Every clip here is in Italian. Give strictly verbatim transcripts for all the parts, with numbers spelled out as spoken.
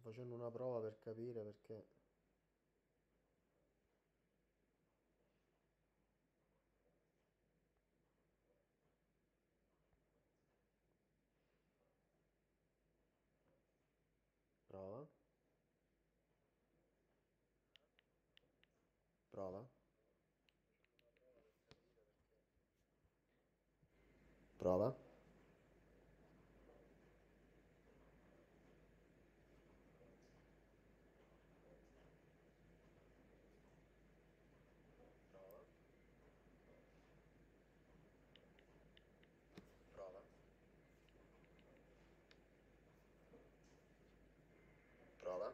facendo una prova per capire perché. Prova, prova, prova, prova, prova.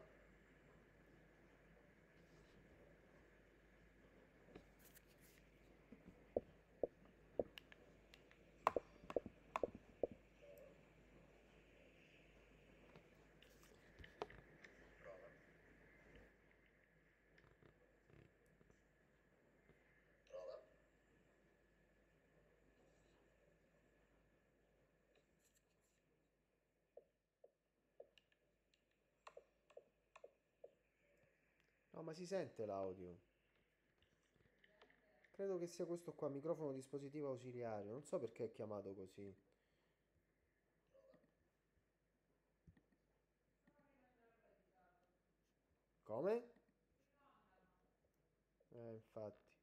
No, ma si sente l'audio. Credo che sia questo qua, microfono dispositivo ausiliario. Non so perché è chiamato così. Come? Eh, infatti.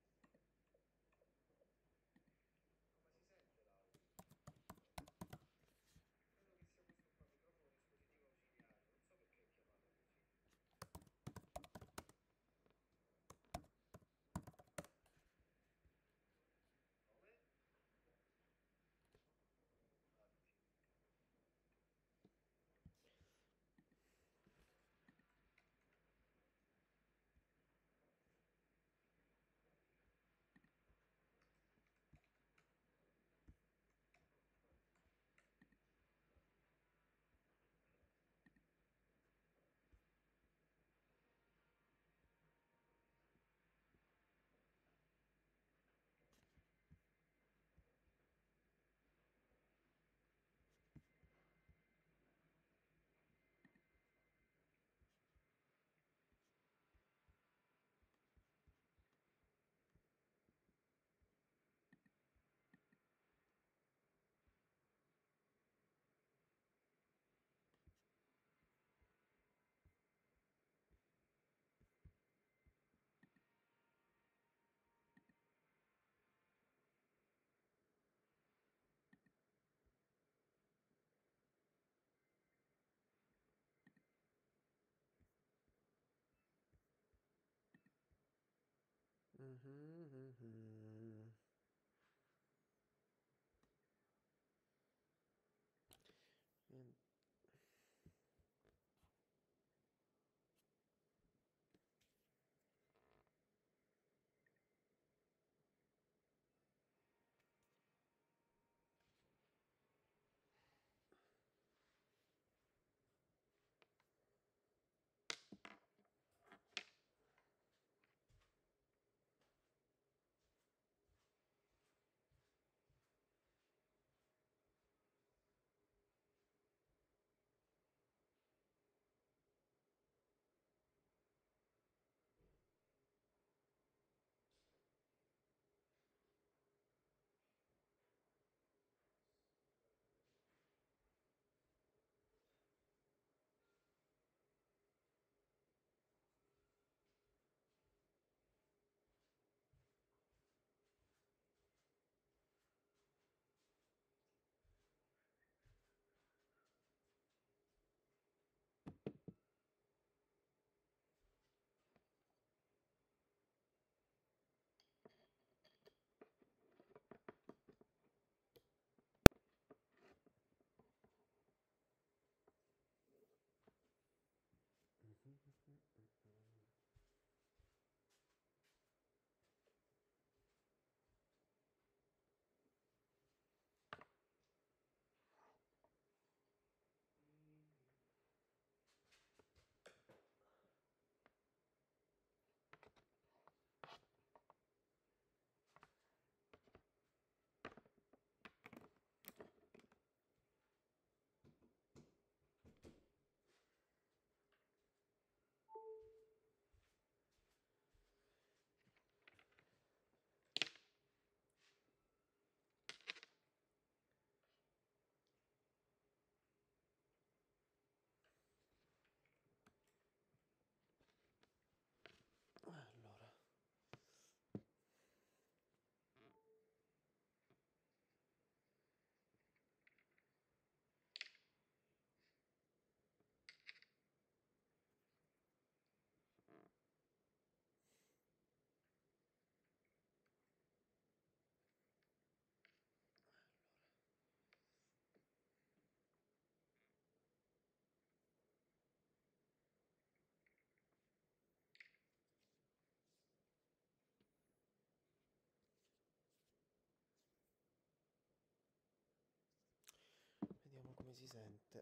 Mhm, mhm. sente.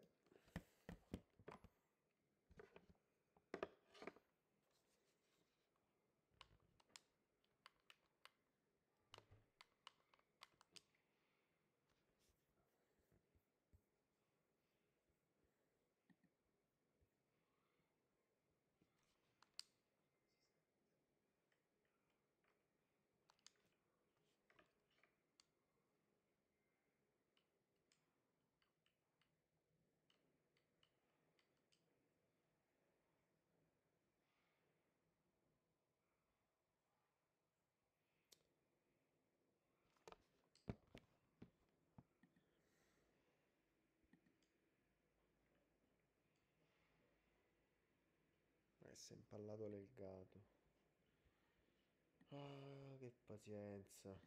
Eh, si è impallato il gatto. Ah, che pazienza.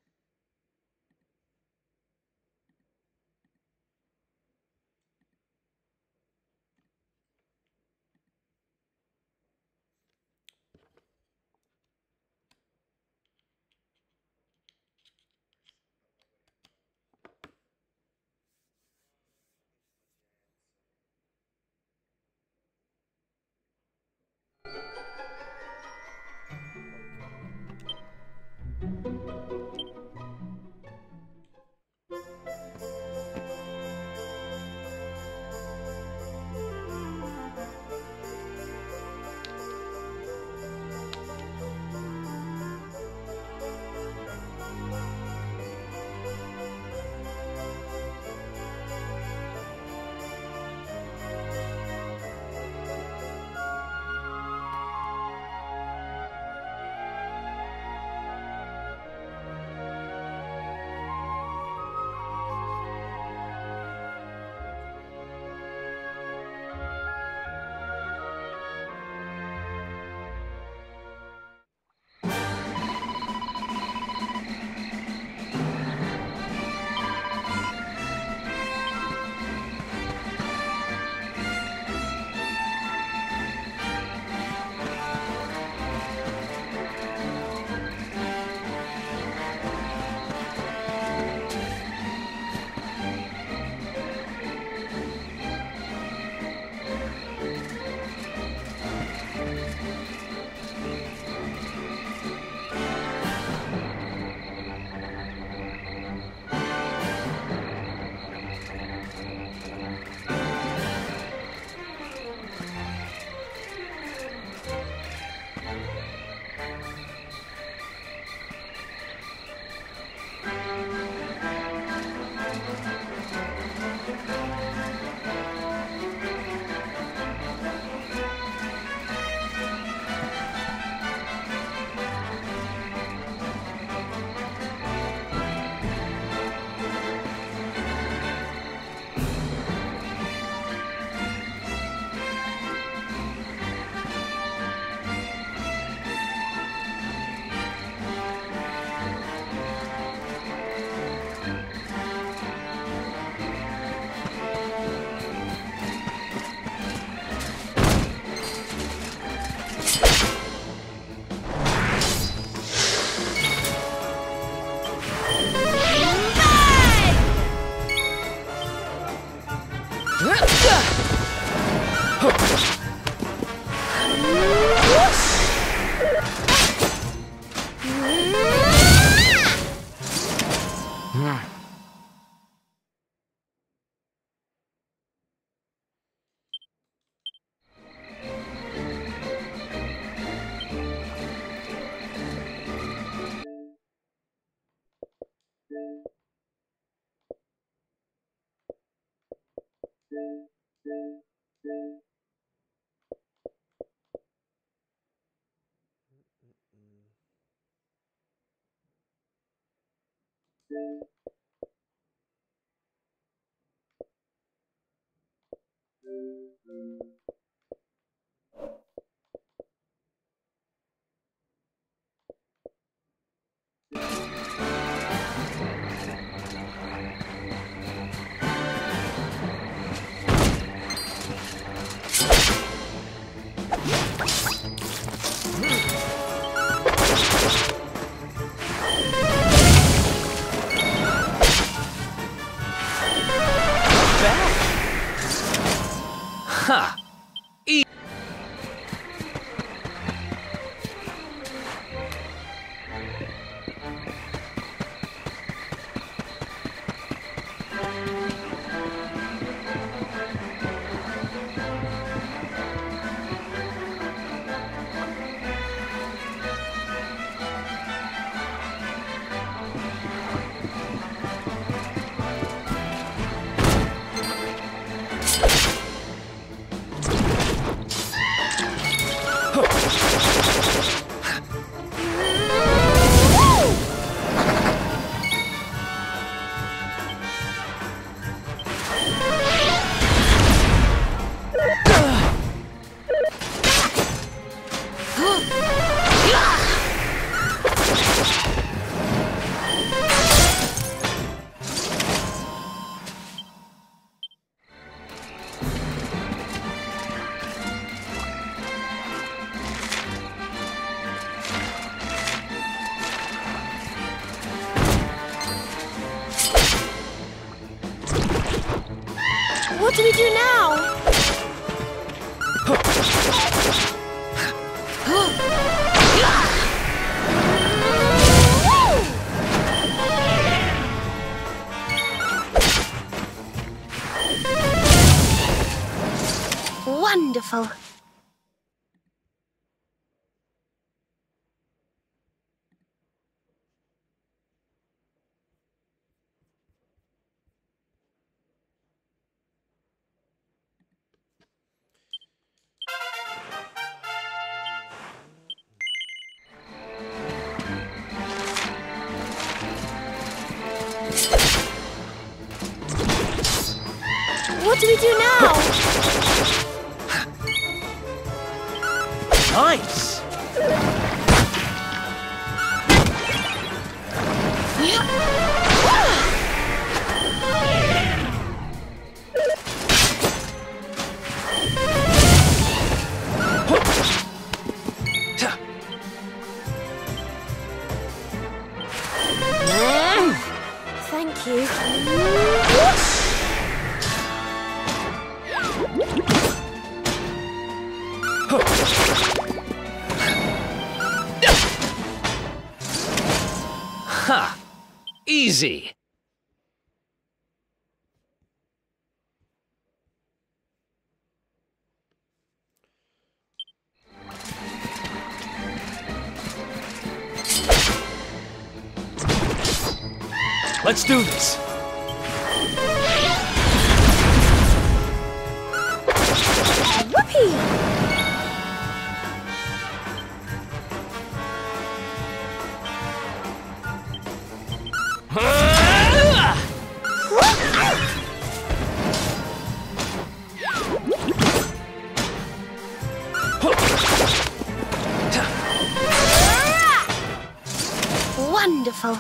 What do we do now? Wonderful. What do we do now? Nice! Thank you. Ha! Easy! Let's do this! Whoopee! Wonderful.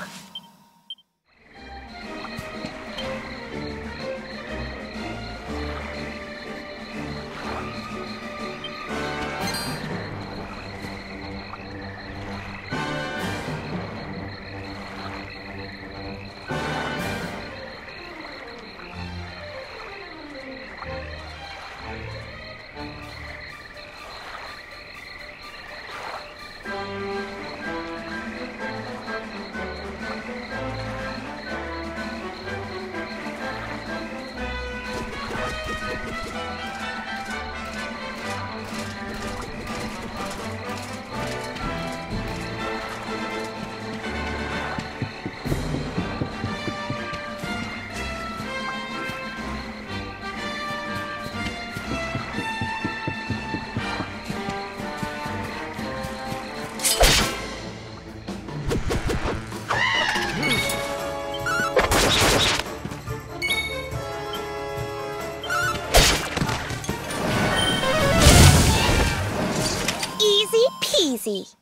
Easy peasy.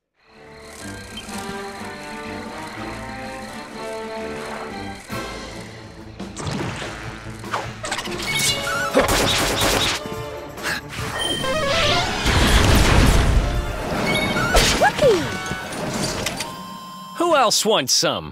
Whoopee! Who else wants some?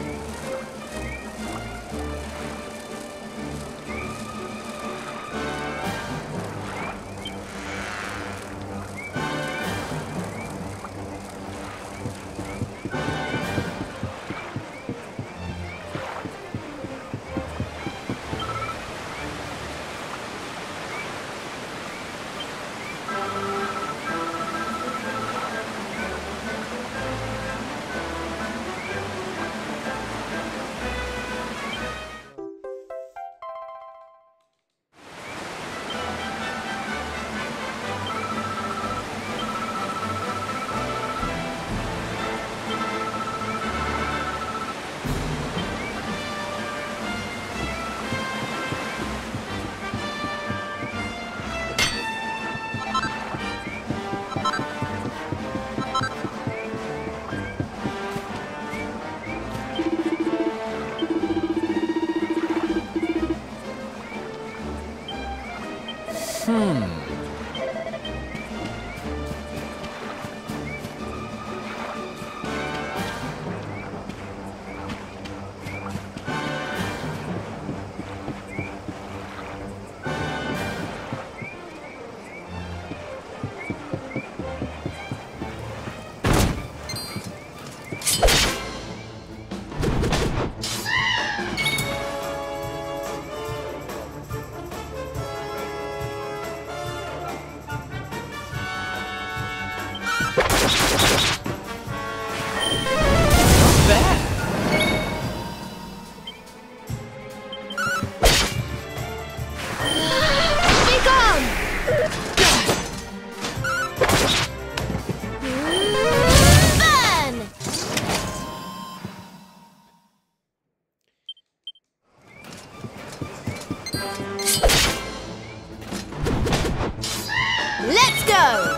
Let's go!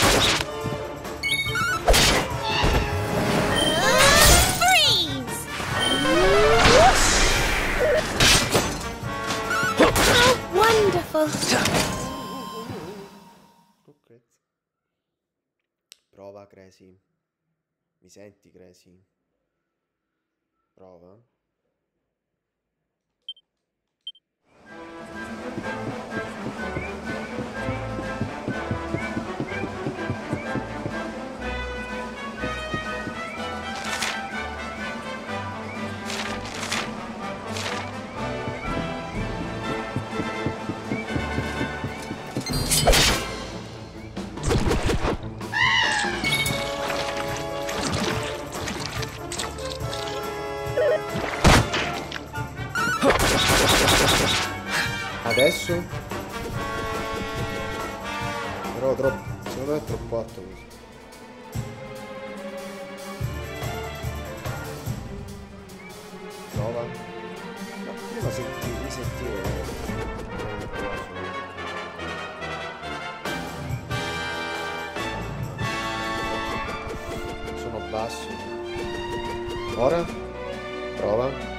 Freeze! How wonderful! Ok. Prova, Crazy. Mi senti, Crazy? Prova. Adesso? Però troppo, secondo me è troppo alto così. Prova. No, prima senti, mi sentivo. Sono basso. Ora? Prova.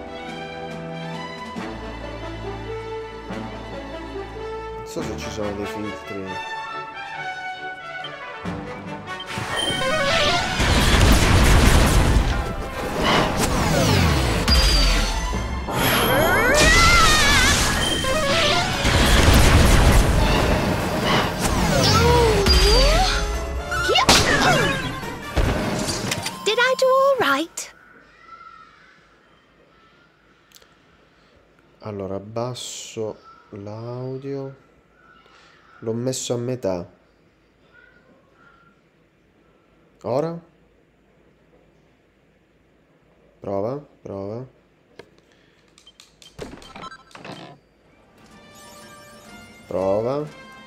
Non so se ci sono dei filtri. Did I do all right? Allora, abbasso l'audio. L'ho messo a metà. Ora? Prova, prova. Prova.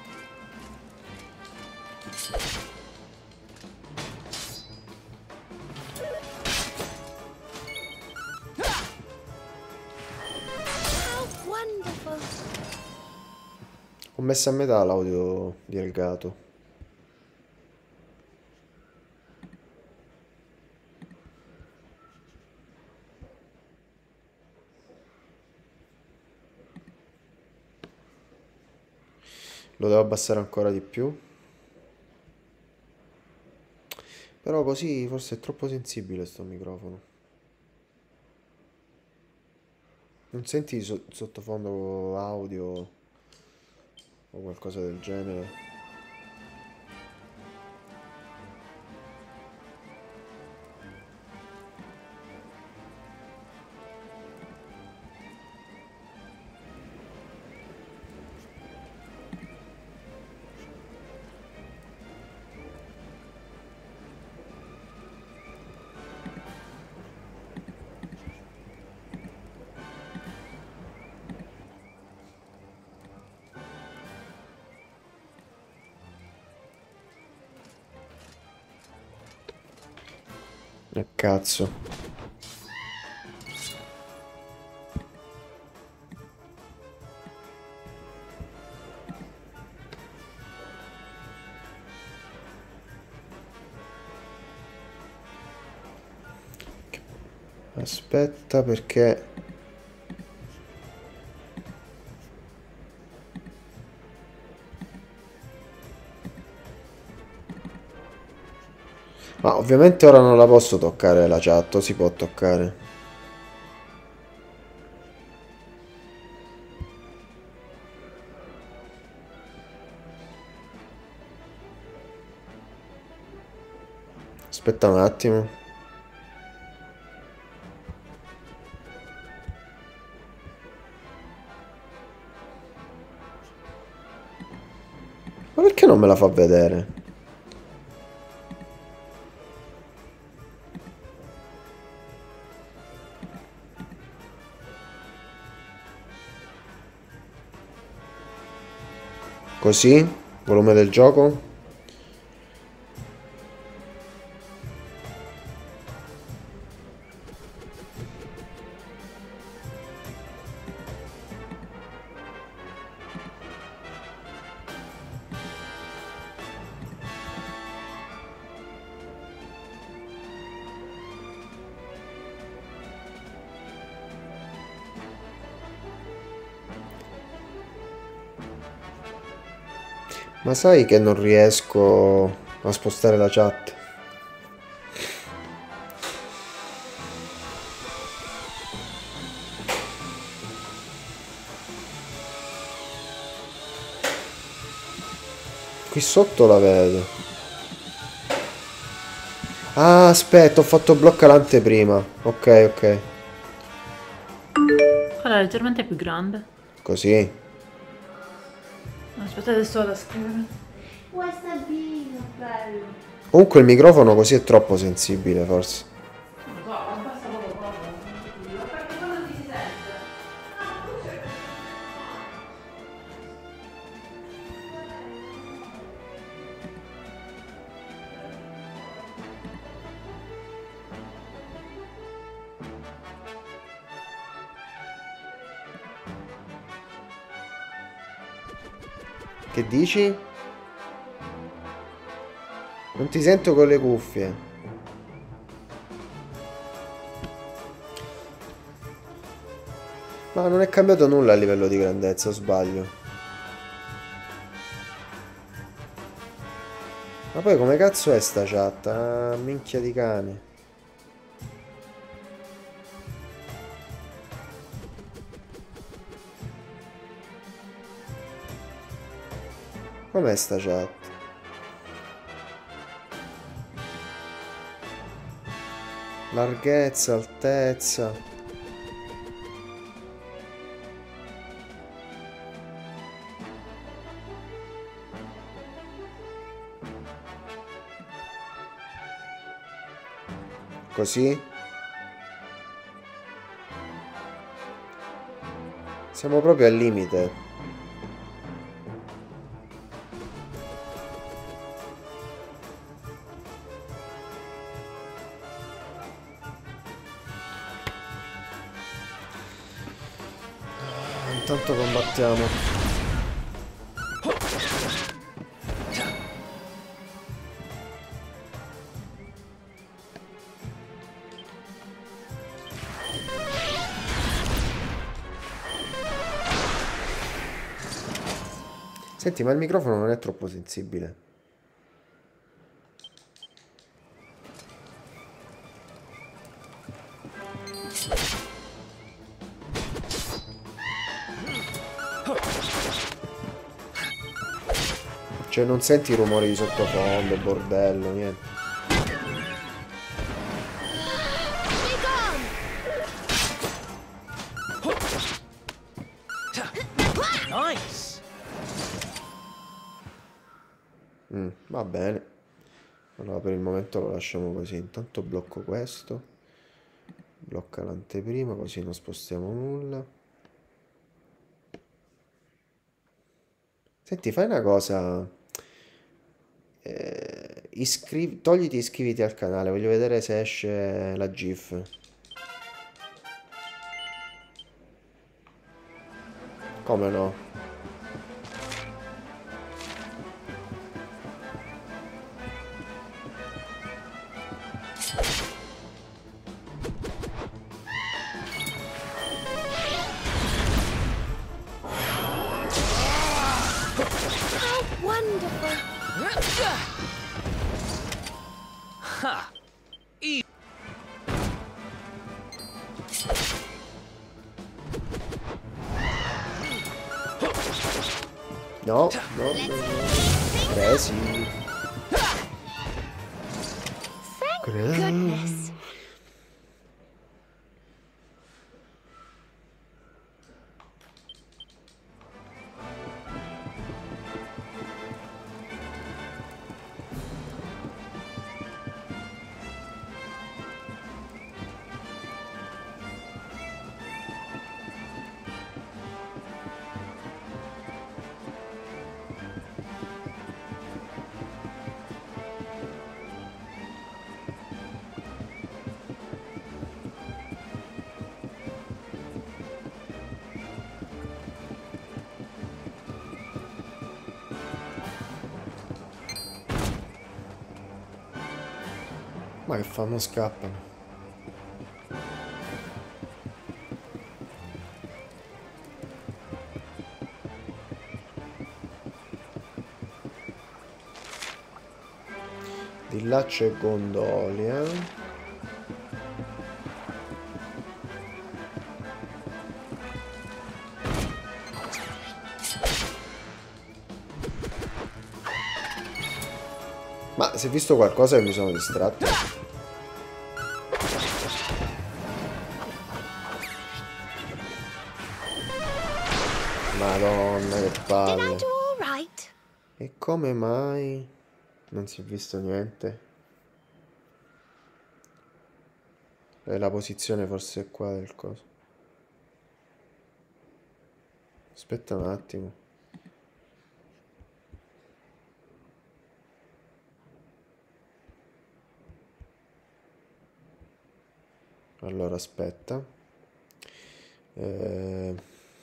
How wonderful! Ho messo a metà l'audio di Elgato. Lo devo abbassare ancora di più. Però così forse è troppo sensibile sto microfono. Non senti so- sottofondo audio o qualcosa del genere? Eh, cazzo. Aspetta perché... Ma ovviamente ora non la posso toccare la chat, o si può toccare? Aspetta un attimo. Ma perché non me la fa vedere? Così? Volume del gioco? Ma sai che non riesco a spostare la chat? Qui sotto la vedo. Ah, aspetta, ho fatto blocca l'anteprima. Ok, ok. Quella è leggermente più grande. Così. Aspetta, adesso vado a scrivere. Wasabi, bello. Comunque il microfono così è troppo sensibile, forse. Non so, abbassa poco poco. Ma perché quando ti si sente? Che dici? Non ti sento con le cuffie. Ma non è cambiato nulla a livello di grandezza, o sbaglio? Ma poi come cazzo è sta chat? Ah, minchia di cane. Com'è sta chat? Larghezza, altezza. Così? Siamo proprio al limite. Intanto combattiamo. Senti, ma il microfono non è troppo sensibile. Cioè non senti rumori di sottofondo, bordello, niente. Nice. Mm, va bene. Allora per il momento lo lasciamo così. Intanto blocco questo. Blocca l'anteprima così non spostiamo nulla. Senti, fai una cosa. Eh, iscrivi... Togliti iscriviti al canale. Voglio vedere se esce la GIF. Come no? How wonderful. Ha. E No, no, no, no. Crazy. Thank Crazy. goodness. Ma che fanno? Scappano. Di là c'è Gondolia. Ma si è visto qualcosa che mi sono distratto? Madonna che Did I palle. do all right? E come mai non si è visto niente? E la posizione forse è qua del coso. Aspetta un attimo. Allora aspetta. Eh...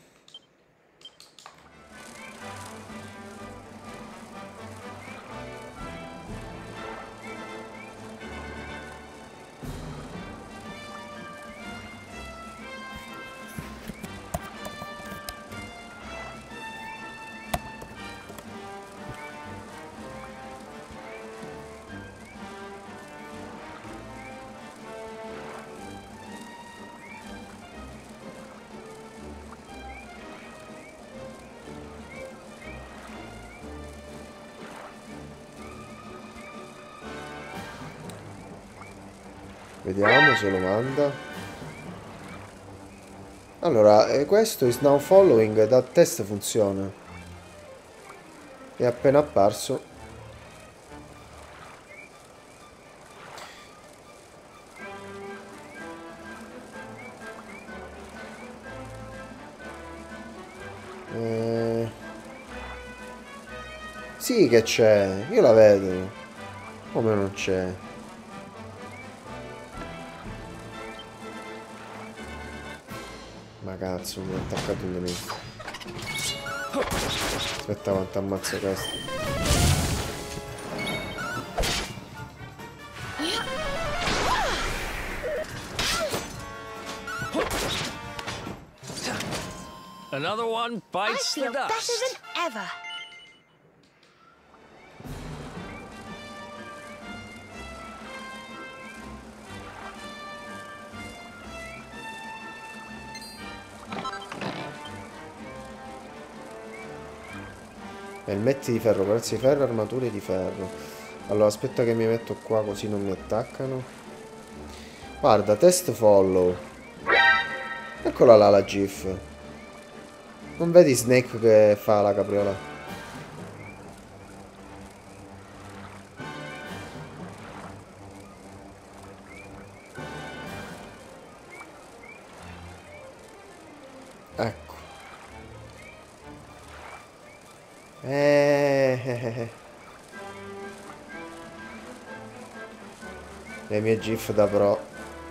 Vediamo se lo manda. Allora, eh, questo is now following, da test funziona. È appena apparso. Eh... Sì che c'è, io la vedo. Come non c'è? Ma cazzo, mi ha attaccato un nemico. Aspetta quanto ammazzo questo. Another one I bites the feel better dust. than ever. Elmetti di ferro, corazze di ferro, armature di ferro. Allora aspetta che mi metto qua così non mi attaccano. Guarda, test follow. Eccola là la GIF. Non vedi Snake che fa la capriola? Ecco. Eh, eh, eh. Le mie GIF da pro.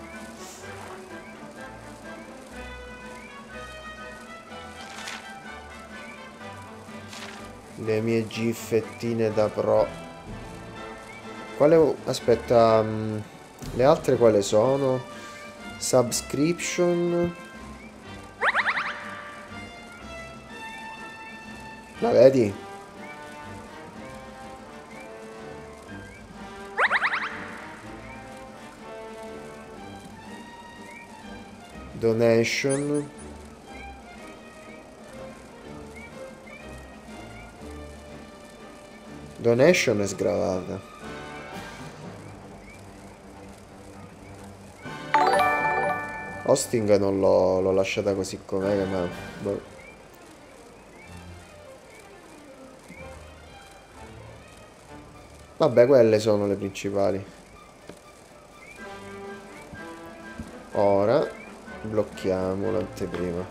Le mie gifettine da pro. Quale... Aspetta, um, le altre quale sono? Subscription. La vedi? Donation. Donation è sgravata. Hosting non l'ho lasciata così com'è, ma... boh. Vabbè, quelle sono le principali. Ora blocchiamo l'anteprima.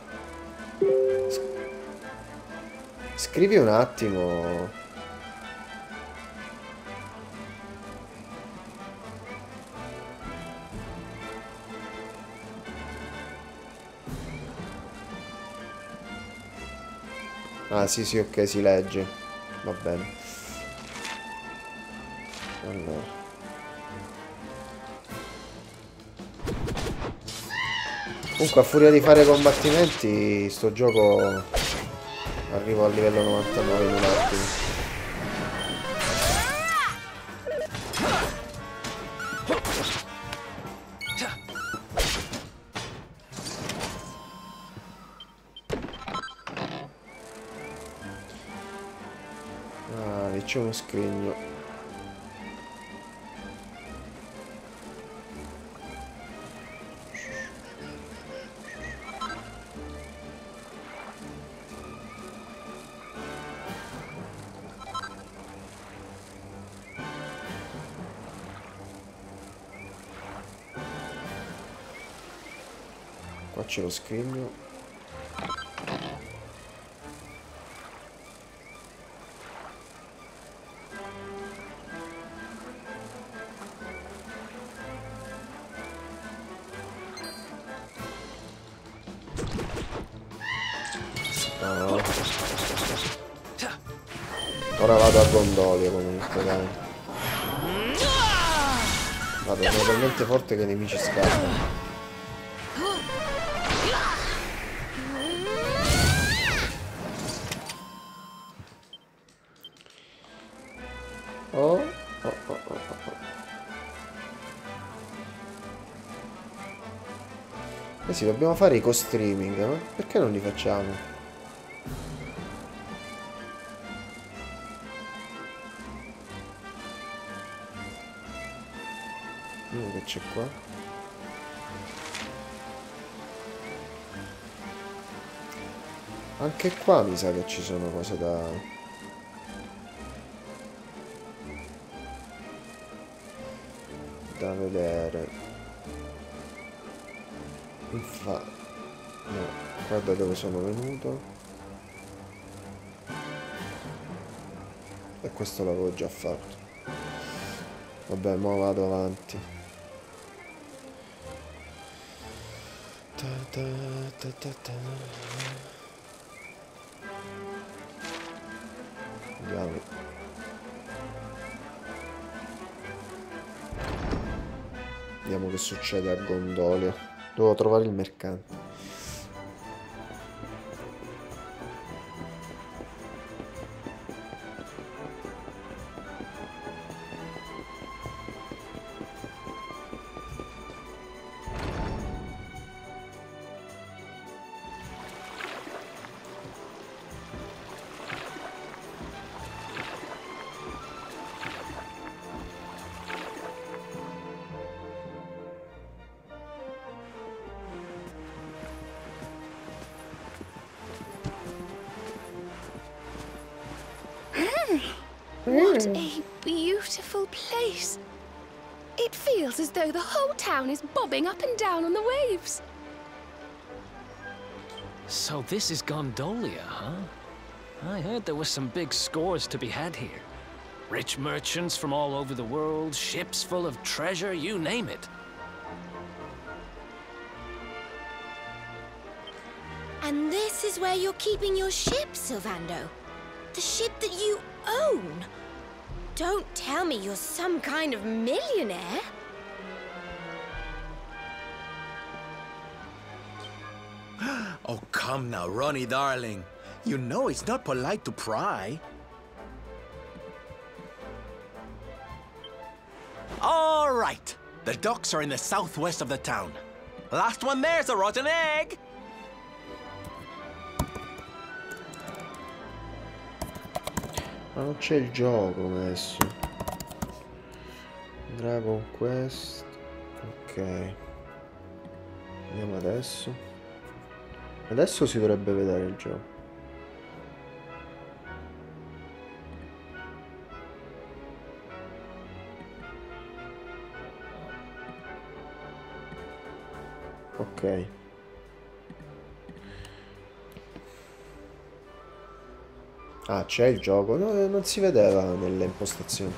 Scrivi un attimo. Ah sì sì, ok, si legge. Va bene. Allora. Comunque a furia di fare combattimenti sto gioco arrivo al livello novantanove in un attimo. Ah, lì c'è uno scrigno. Qua c'è lo scrigno. No. Ora vado a Gondolia comunque, dai. Vado, sono talmente forte che i nemici scappano. Oh, oh, oh, oh, oh. Eh sì, dobbiamo fare i co-streaming, ma perché non li facciamo? Mm, che c'è qua? Anche qua mi sa che ci sono cose da... da vedere. Infatti no, guarda dove sono venuto. E questo l'avevo già fatto. Vabbè, mo vado avanti. Ta ta ta ta ta. Andiamo. Vediamo che succede a Gondolia. Devo trovare il mercante. What a beautiful place. It feels as though the whole town is bobbing up and down on the waves. So this is Gondolia, huh? I heard there were some big scores to be had here. Rich merchants from all over the world, ships full of treasure, you name it. And this is where you're keeping your ship, Sylvando. The ship that you own. Don't tell me you're some kind of millionaire. Oh, come now, Ronnie, darling. You know it's not polite to pry. All right. The docks are in the southwest of the town. Last one there's a rotten egg. Ma non c'è il gioco messo. Dragon Quest. Ok. Andiamo adesso. Adesso si dovrebbe vedere il gioco. Ok. Ah, c'è il gioco? No, non si vedeva nelle impostazioni.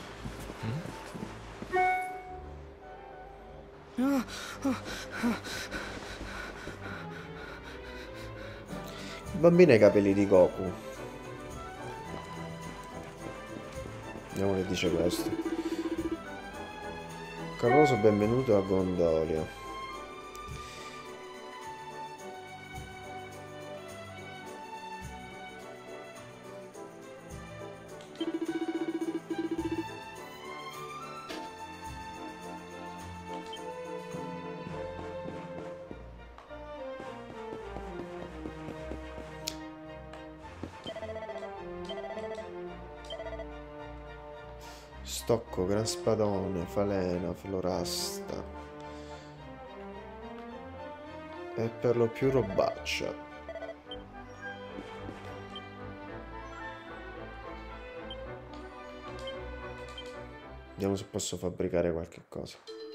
Il bambino ha i capelli di Goku. Vediamo che dice questo. Caloroso benvenuto a Gondolia. Stocco, gran spadone, falena, florasta. E per lo più robaccia. Vediamo se posso fabbricare qualche cosa.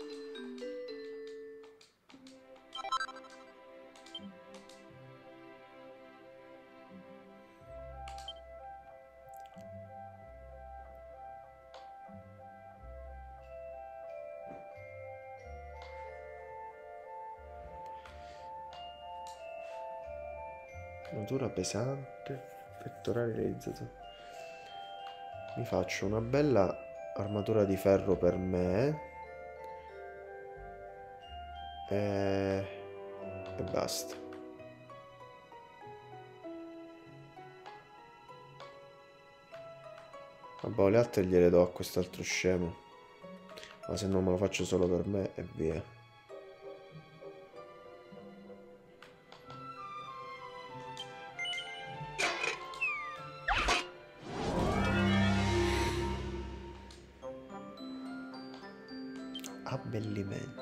Natura pesante, pettorale realizzato. Mi faccio una bella armatura di ferro per me e, e basta. Vabbè, le altre gliele do a quest'altro scemo, ma se non me lo faccio solo per me e via. Abbellimenti.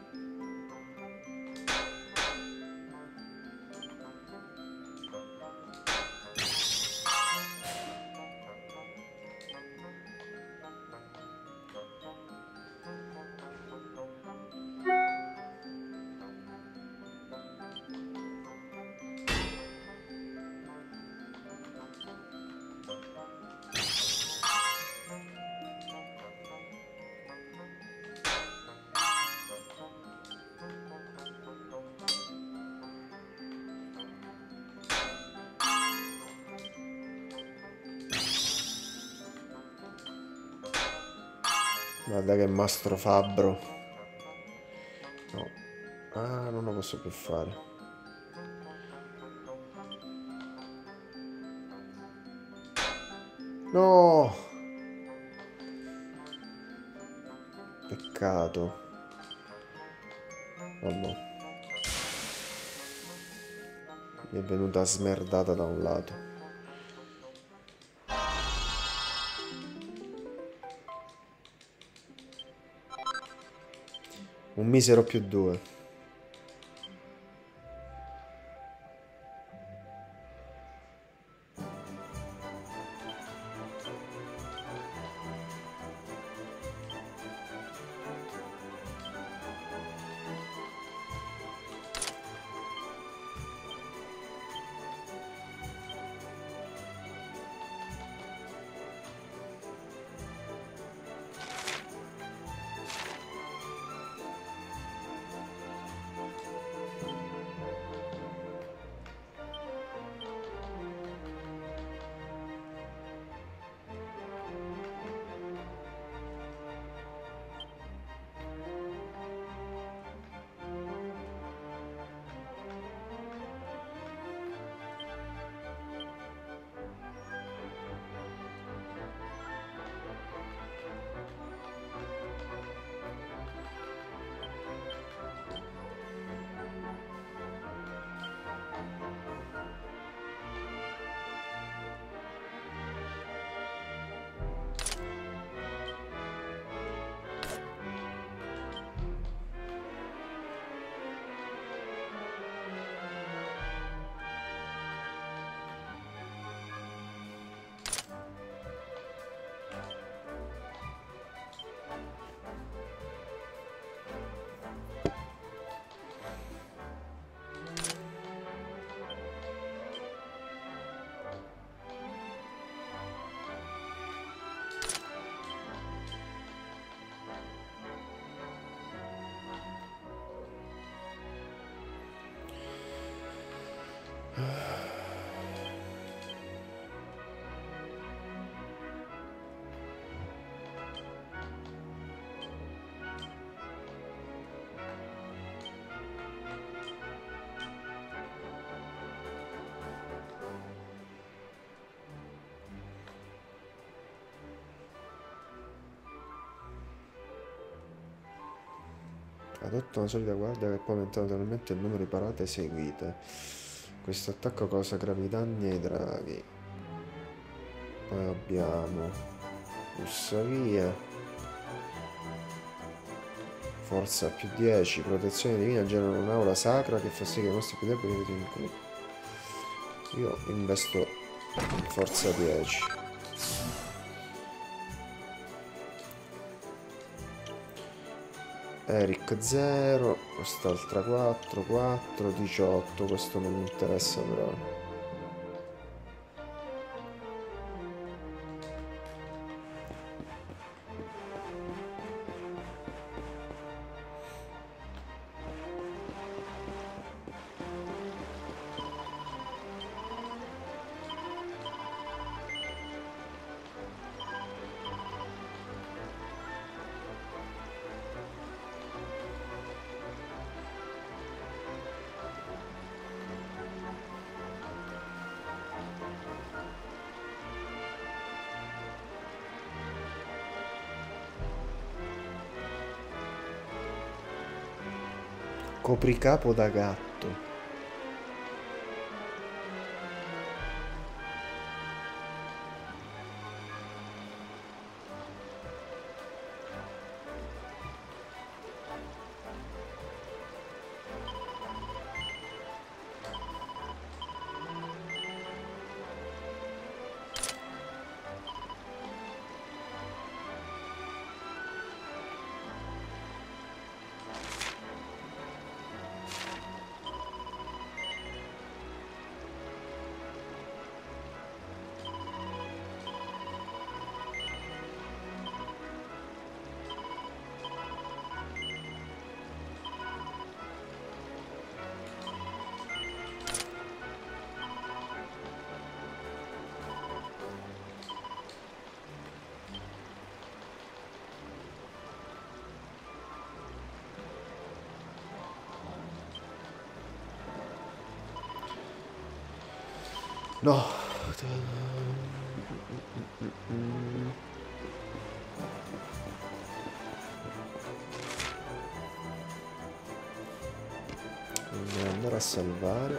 Guarda che mastro fabbro. No. Ah, non lo posso più fare. No! Peccato. Vabbè. Mi è venuta smerdata da un lato. Un misero più due. Adotta una solida guardia che può aumentare notevolmente il numero di parate eseguite. Questo attacco causa gravi danni ai draghi. Poi abbiamo bussa via, forza più dieci, protezione divina, genera un'aura sacra che fa sì che i nostri più deboli vedino in culo. Io investo in forza dieci. Eric zero, quest'altra quattro, quattro, diciotto, questo non mi interessa però. Copricapo da gatto. No. Devo andare a salvare.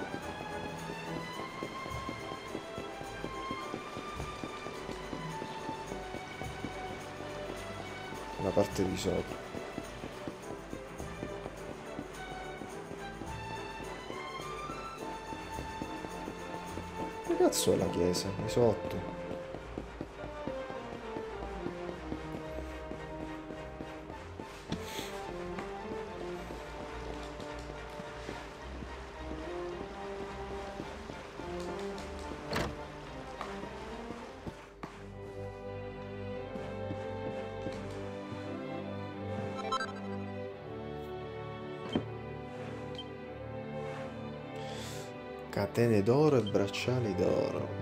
La parte di sopra. Che cazzo è la chiesa? Di sotto. Catene d'oro e bracciali d'oro.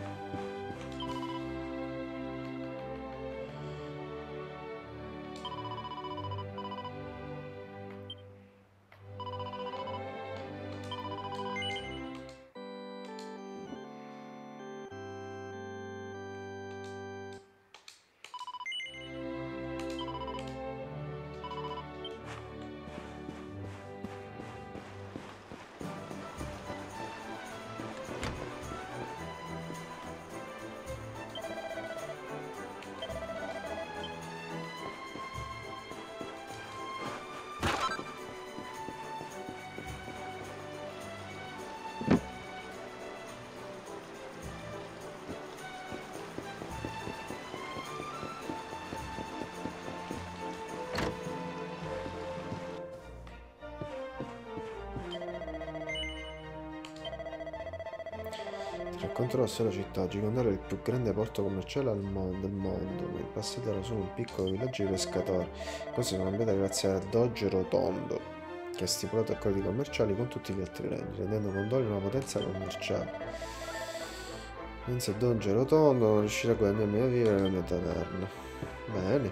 Racconterò la storia città. Gigondaro è il più grande porto commerciale al mondo, del mondo. Nel passato era solo un piccolo villaggio di pescatori. Cose sono cambiate grazie al Doge Rotondo. che ha stipulato accordi commerciali con tutti gli altri regni, rendendo Gondolia una potenza commerciale. Senza Don Gerotondo non riuscirà a guadagnarmi a vivere nella mia taverna. Bene.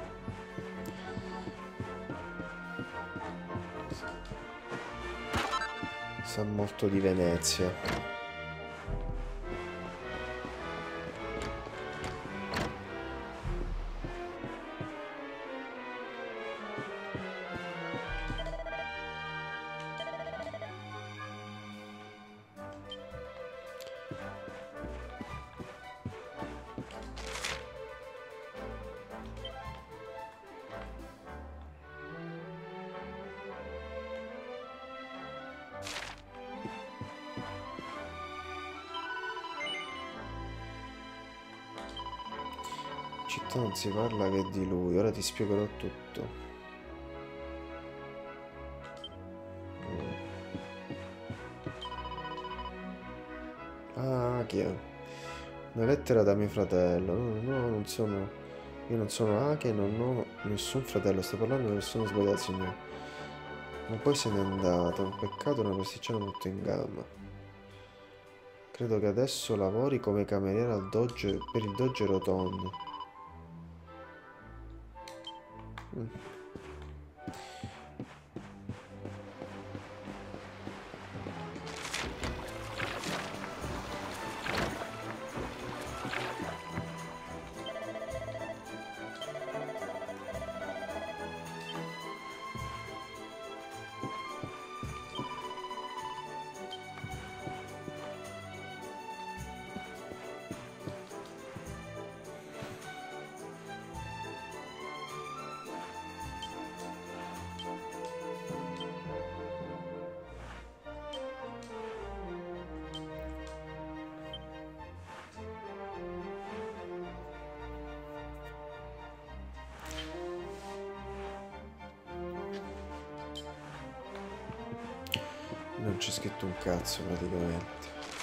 Sa molto di Venezia. Città non si parla che di lui, ora ti spiegherò tutto. Mm. Ah, chi è? Una lettera da mio fratello. No, no, non sono... Io non sono Aki e non ho nessun fratello. Sto parlando di persone sbagliate, signore. Ma poi se n'è andato. Un peccato, una pasticciana molto in gamba. Credo che adesso lavori come cameriera al doge, per il Doge Rotondo. Mm. Non c'è scritto un cazzo praticamente.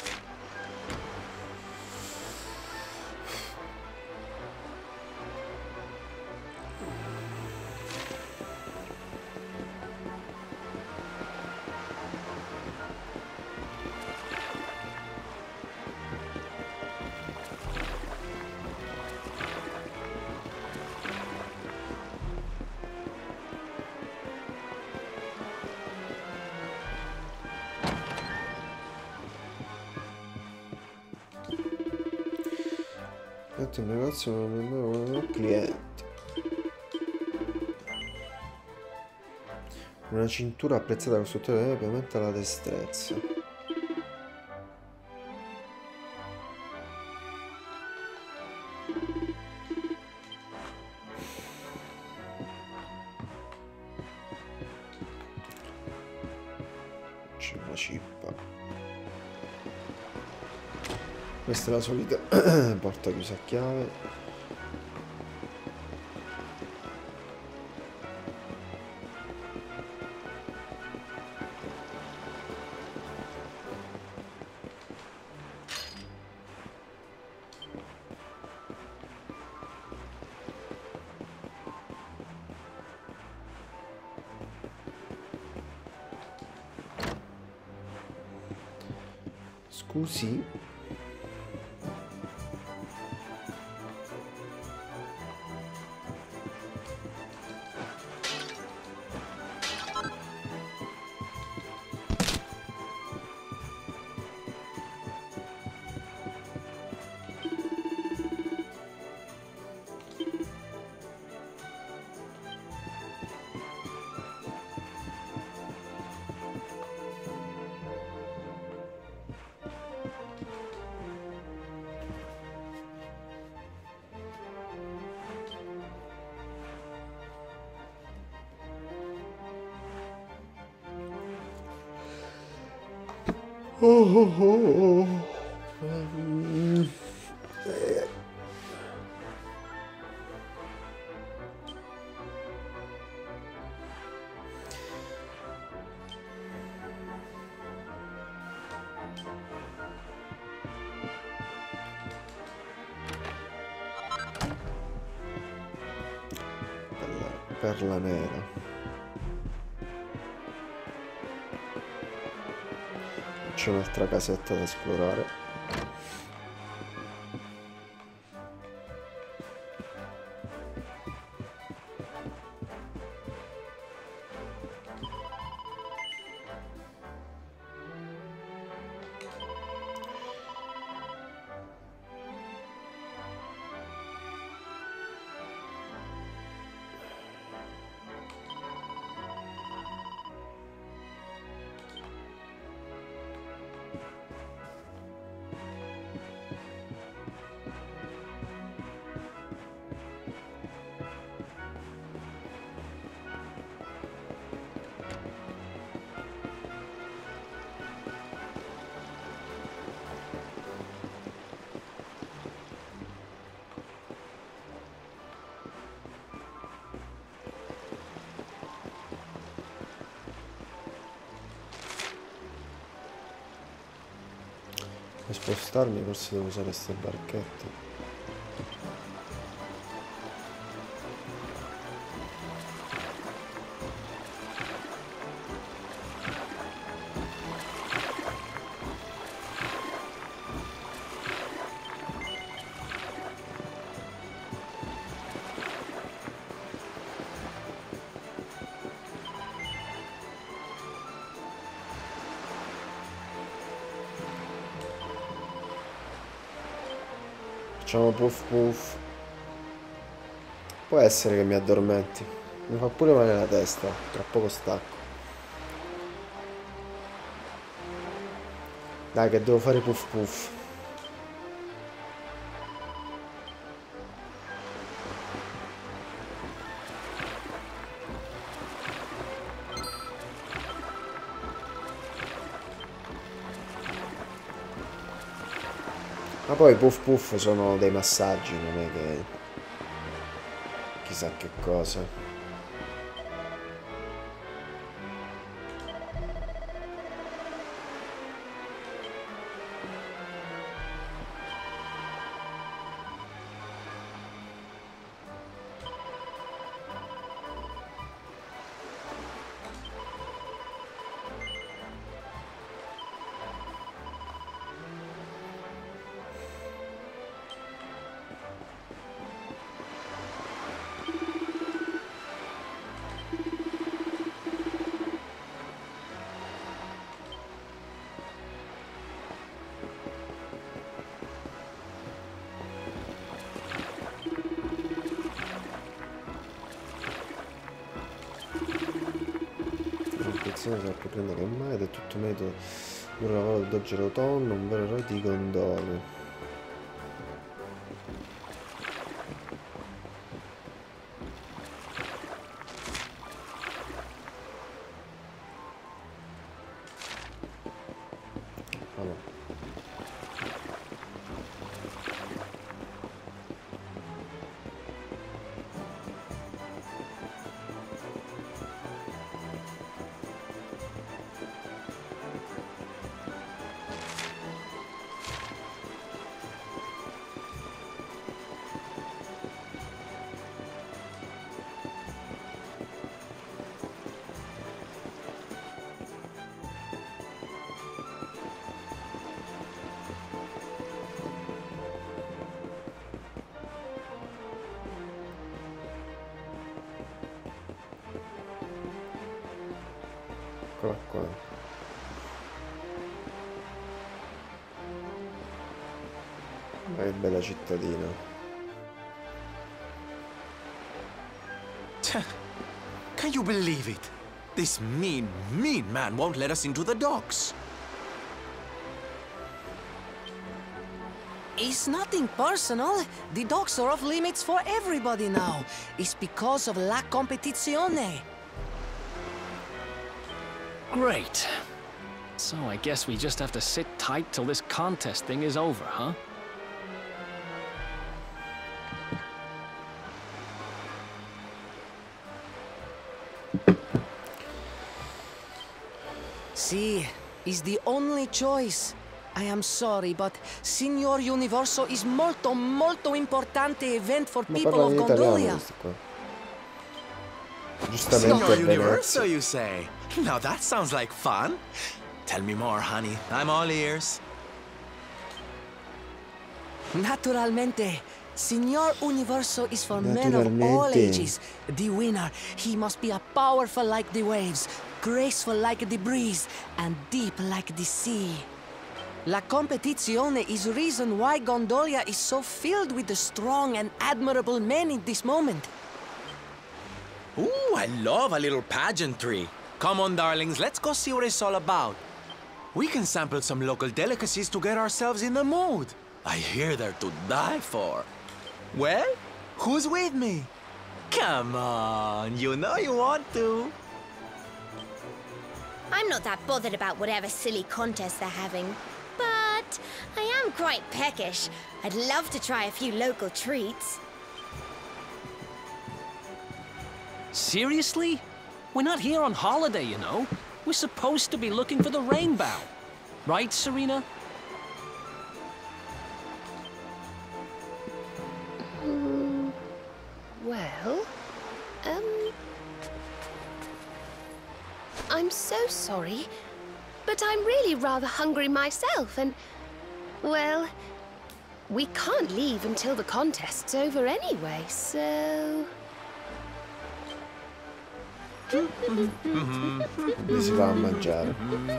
Il negozio non è clienti. Una cintura apprezzata dal costruttore che aumenta la destrezza. C'è una cippa. Questa è la solita porta chiusa a chiave. Scusi. Oh, oh, oh, oh. Um, eh. Perla, perla nera. C'è un'altra casetta da esplorare. Per spostarmi forse devo usare queste barchette. Facciamo puff puff. Può essere che mi addormenti. Mi fa pure male la testa. Tra poco stacco. Dai che devo fare puff puff. Ma poi puff puff sono dei massaggi, non è che chissà che cosa. Non sa più prendere mai ed è tutto merito di un lavoro di dogge rotondo, un vero eroe di gondole. Eccola qua. Ma che bella cittadina. Can you believe it? This mean, mean man won't let us into the docks. It's nothing personal. The docks are off limits for everybody now. It's because of la competizione. Great. So I guess we just have to sit tight till this contest thing is over, huh? Sì, is the only choice. I am sorry, but Signor Universo is molto, molto importante event for Ma people parla of in italiano Gondolia. questo qua. Giustamente Signor è Universo, Venezia. you say? Now that sounds like fun. Tell me more, honey. I'm all ears. Naturalmente. Signor Universo is for men of all ages. The winner, he must be a powerful like the waves, graceful like the breeze, and deep like the sea. La competizione is reason why Gondolia is so filled with the strong and admirable men in this moment. Ooh, I love a little pageantry. Come on, darlings, let's go see what it's all about. We can sample some local delicacies to get ourselves in the mood. I hear they're to die for. Well, who's with me? Come on, you know you want to. I'm not that bothered about whatever silly contest they're having. But I am quite peckish. I'd love to try a few local treats. Seriously? We're not here on holiday, you know. We're supposed to be looking for the rainbow. Right, Serena? Mm, well, um... I'm so sorry, but I'm really rather hungry myself, and... well, we can't leave until the contest's over anyway, so... Lì si va a mangiare.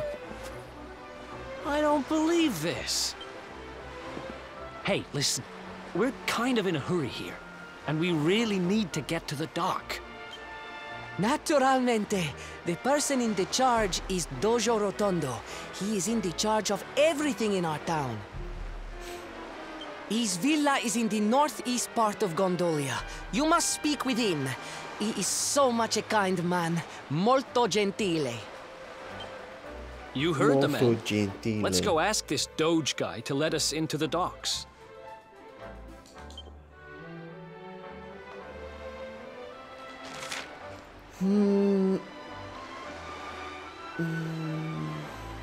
I don't believe this. Hey, listen. We're kind of in a hurry here, and we really need to get to the dock. Naturalmente. The person in the charge is Dojo Rotondo. He is in the charge of everything in our town. His villa is in the northeast part of Gondolia. You must speak with him. He is so much a kind man. Molto gentile. You heard the Molto man. gentile. Let's go ask this Doge guy to let us into the docks. Mm. Mm.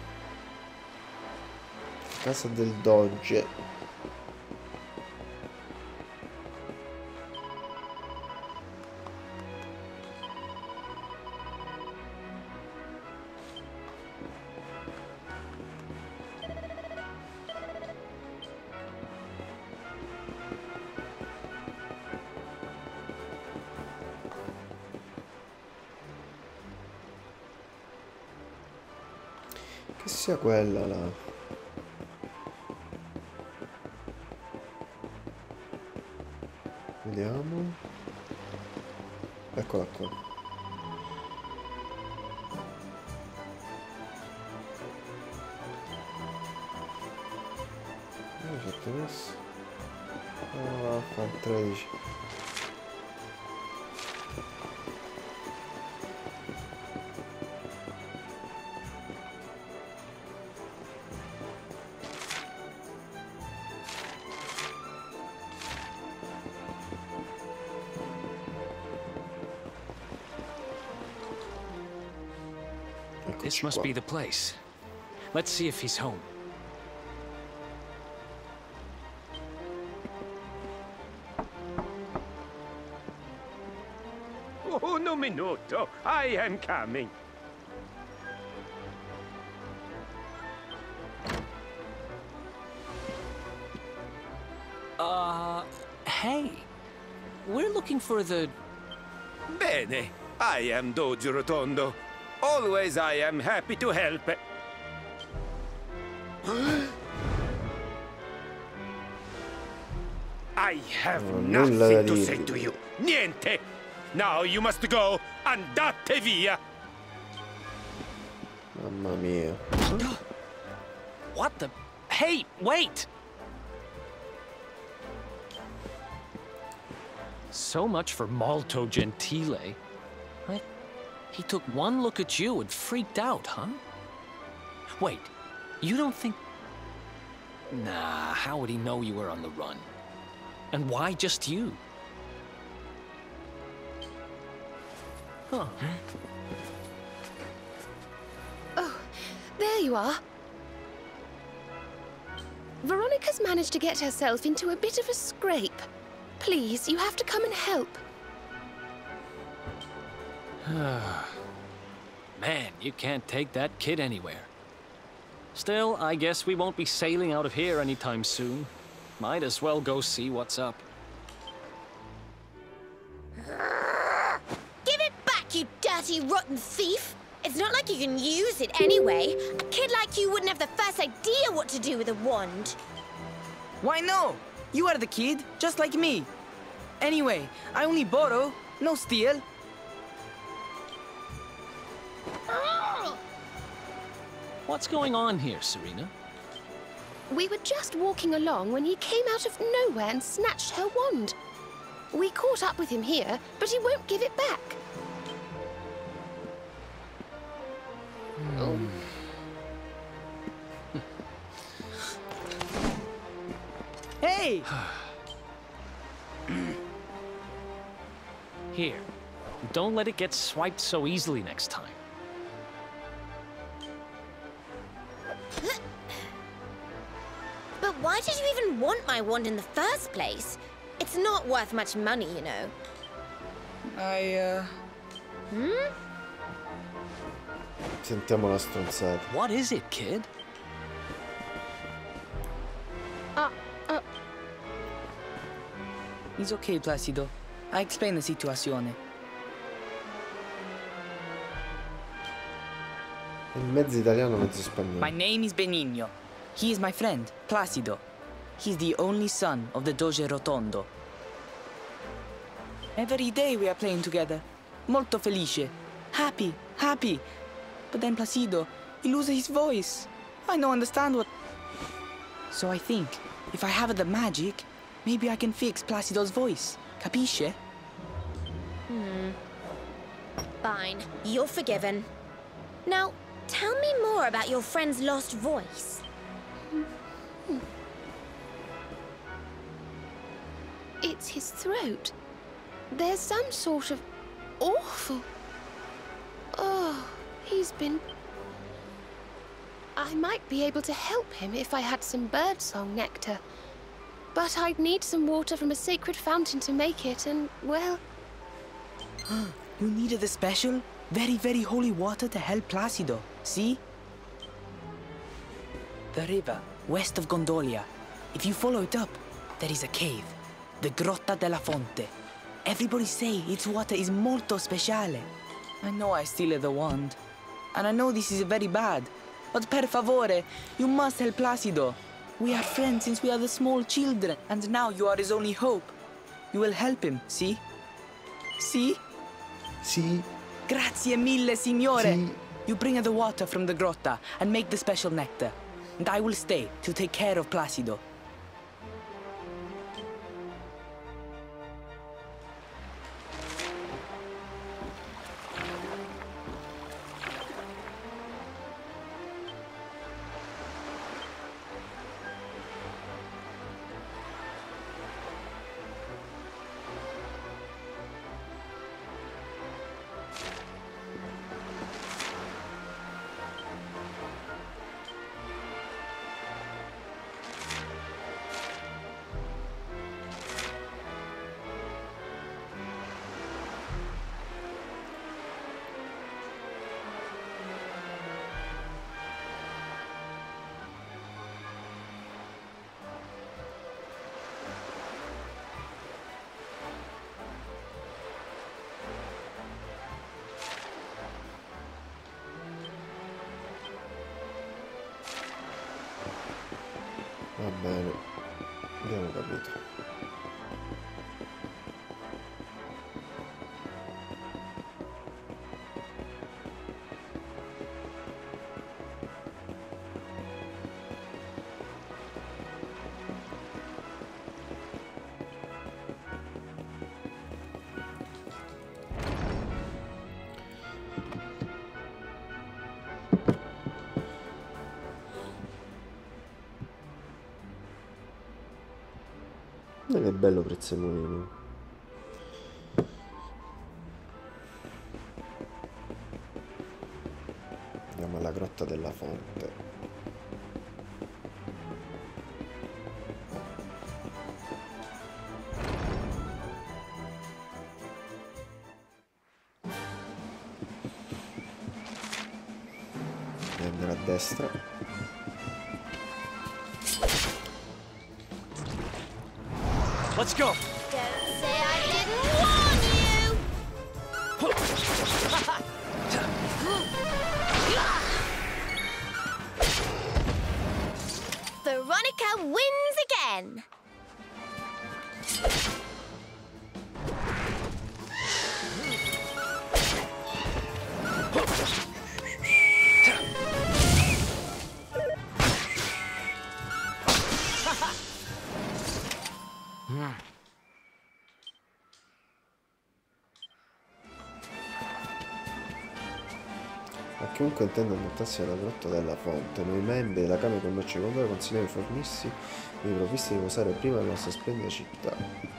Casa del Doge. Che sia quella là. Vediamo. Eccola qua. Dove ho fatto adesso? Ah, fa tredici. This must be the place. Let's see if he's home. Oh, un minuto. I am coming. Uh, hey. We're looking for the... Bene. I am Dojo Rotondo. Always I am happy to help. I have Oh, nulla da nothing to dire. say to you. Niente. Now you must go. Andate via. Mamma mia. What the... Hey, wait! So much for Molto Gentile. I... He took one look at you and freaked out, huh? Wait, you don't think... Nah, how would he know you were on the run? And why just you? Huh. Oh, there you are. Veronica's managed to get herself into a bit of a scrape. Please, you have to come and help. Man, you can't take that kid anywhere. Still, I guess we won't be sailing out of here anytime soon. Might as well go see what's up. Give it back, you dirty, rotten thief! It's not like you can use it anyway. A kid like you wouldn't have the first idea what to do with a wand. Why no? You are the kid, just like me. Anyway, I only borrow, no steal. What's going on here, Serena? We were just walking along when he came out of nowhere and snatched her wand. We caught up with him here, but he won't give it back. Oh. Hey! Here. Don't let it get swiped so easily next time. But why did you even want my wand in the first place? It's not worth much money, you know. I, uh... Hmm? Sentiamo la stronzata. What is it, kid? Uh, uh... It's okay, Placido. I explain the situation. In mezzo italiano, mezzo spagnolo. My name is Benigno. He is my friend, Placido. He's the only son of the Doge Rotondo. Every day we are playing together. Molto felice. Happy, happy. But then Placido, he loses his voice. I don't understand what... So I think, if I have the magic, maybe I can fix Placido's voice. Capisce? Hmm. Fine. You're forgiven. Now, tell me more about your friend's lost voice. It's his throat. There's some sort of awful... Oh, he's been... I might be able to help him if I had some birdsong nectar. But I'd need some water from a sacred fountain to make it, and, well... You needed the special, very, very holy water to help Placido, see? The river, west of Gondolia. If you follow it up, there is a cave. The Grotta della Fonte. Everybody say its water is molto speciale. I know I steal the wand. And I know this is very bad. But per favore, you must help Placido. We are friends since we are the small children. And now you are his only hope. You will help him, see? See? Sì. Grazie mille, signore. Sì. You bring the water from the grotta and make the special nectar. And I will stay to take care of Placido. Va bene, abbiamo capito. Ma che bello prezzemolino. Andiamo alla grotta della fonte. Prendere a destra. Let's go. Don't say I didn't warn you. Veronica wins again. A chiunque intenda buttarsi nella grotta della fonte, noi membri della Camera di Commercio di Gondola consigliamo di fornirsi di provviste di posare prima nella nostra splendida città.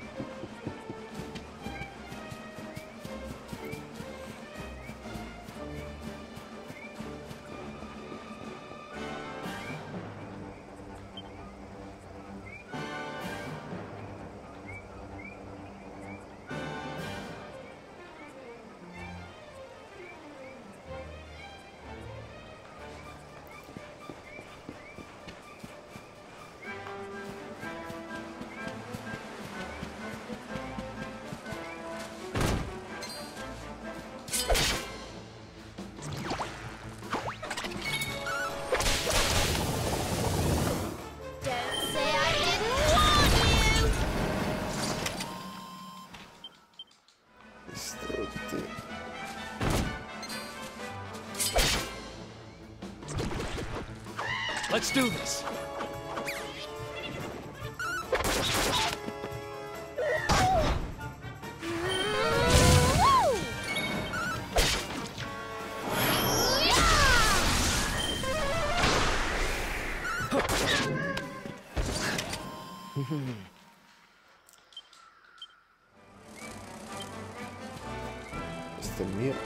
Let's do this. Questo è mio.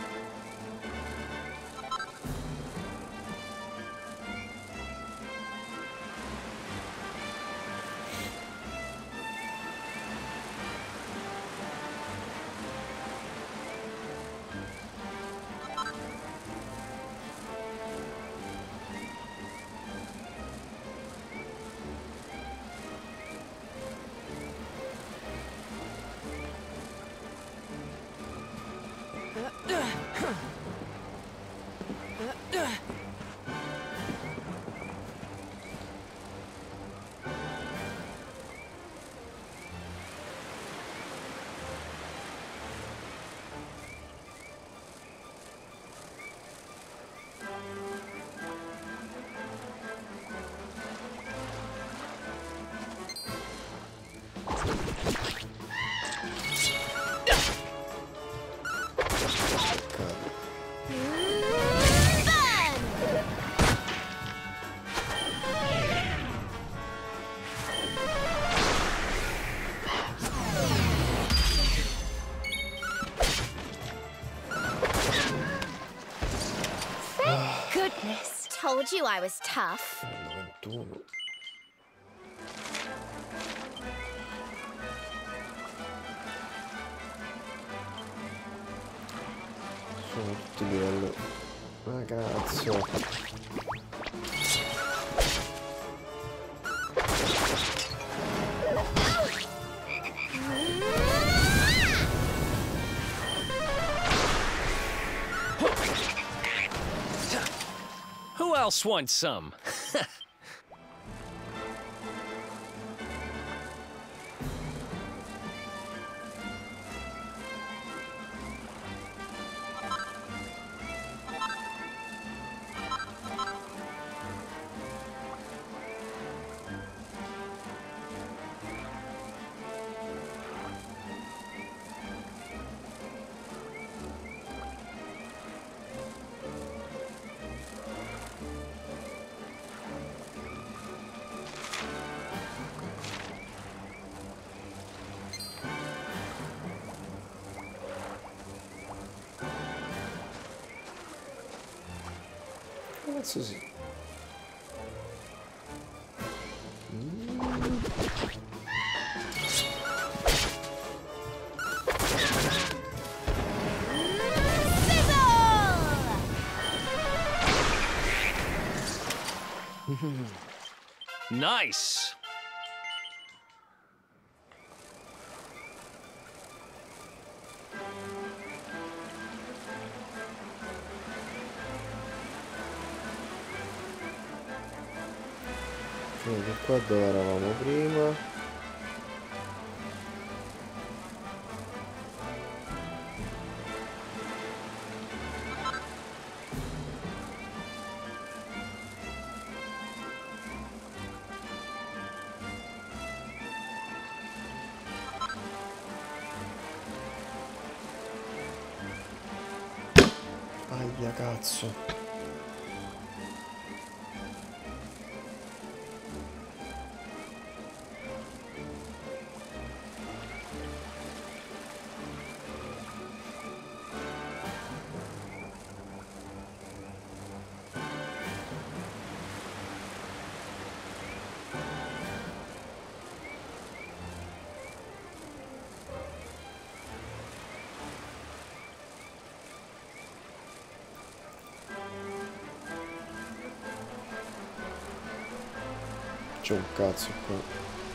Told you I was tough. novantuno. Sono tutti livello. Ah, cazzo. Who else wants some? Cazzo sì. Mm. Nice. Quindi qua dove eravamo prima. Aia cazzo. C'è un cazzo qua.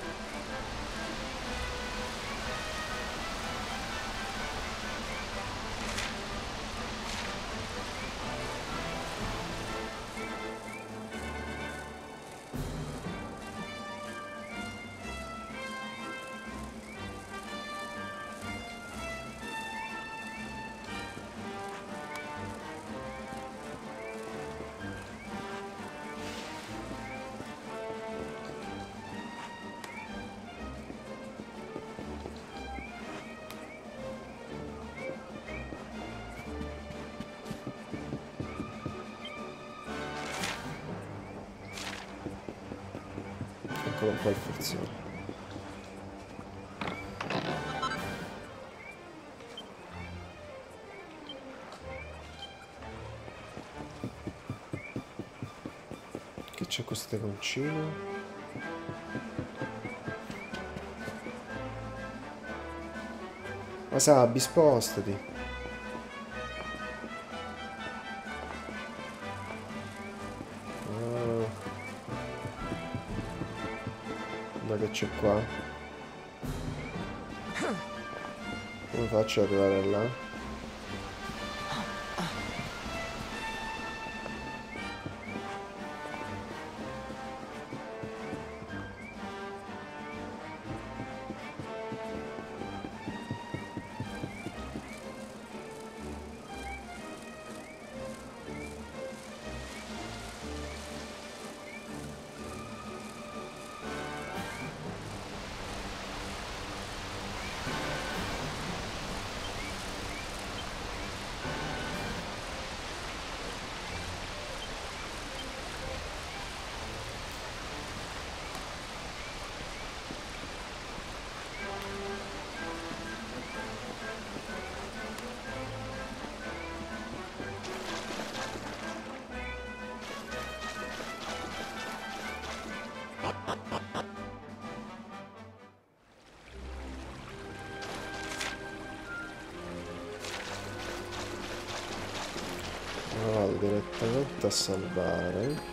Eccolo qua il forziere. Che c'è questo concino? Wasabi, spostati. Che c'è qua? Come faccio ad arrivare là? Vado direttamente a salvare.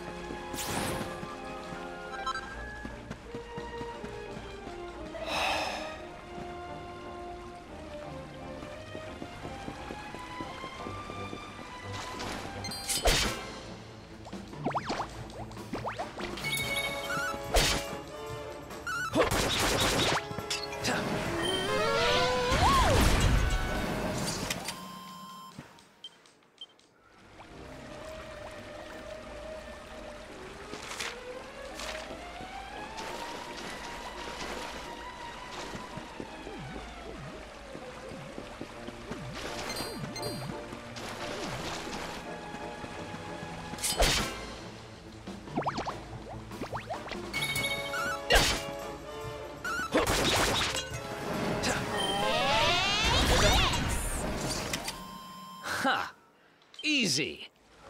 Ha! Easy.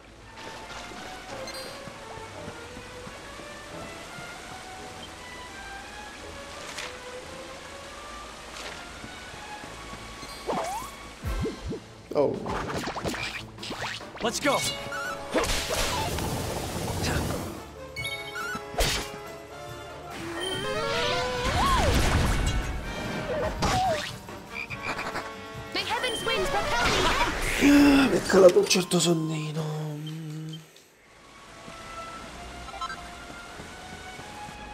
Oh. Let's go. Mi è calato un certo sonnino.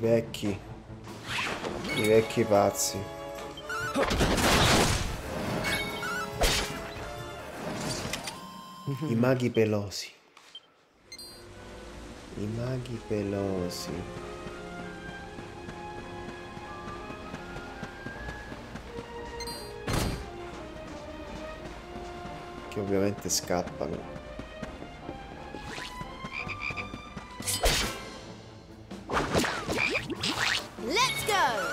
vecchi. I vecchi pazzi. I maghi pelosi. I maghi pelosi. Che ovviamente scappano. Let's go!